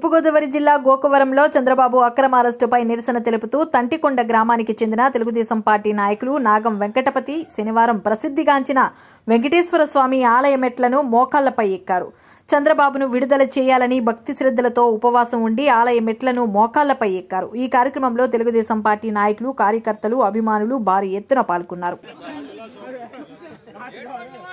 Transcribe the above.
తూర్పుగోదావరి జిల్లా గోకవరంలో చంద్రబాబు అక్రమ అరెస్టుపై నిరసన తెలుపుతూ తంటికొండ గ్రామానికి చెందిన తెలుగుదేశం పార్టీ నాయకులు నాగం వెంకటపతి శనివారం ప్రసిద్ధిగాంచిన వెంకటేశ్వర స్వామి ఆలయ మెట్లను మోకాళ్లపై ఎక్కారు. చంద్రబాబును విడుదల చేయాలని భక్తి శ్రద్ధలతో ఉపవాసం ఉండి ఆలయ మెట్లను మోకాళ్లపై ఎక్కారు. ఈ కార్యక్రమంలో తెలుగుదేశం పార్టీ నాయకులు, కార్యకర్తలు, అభిమానులు భారీ ఎత్తున పాల్గొన్నారు.